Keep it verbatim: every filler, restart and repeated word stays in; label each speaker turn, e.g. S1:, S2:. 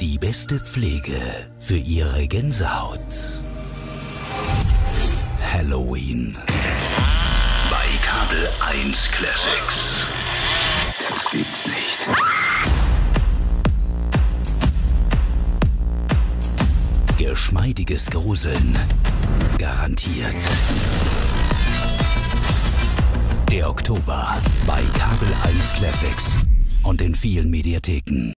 S1: Die beste Pflege für Ihre Gänsehaut. Halloween. Bei Kabel eins Classics. Das gibt's nicht. Geschmeidiges Gruseln. Garantiert. Der Oktober bei Kabel eins Classics und in vielen Mediatheken.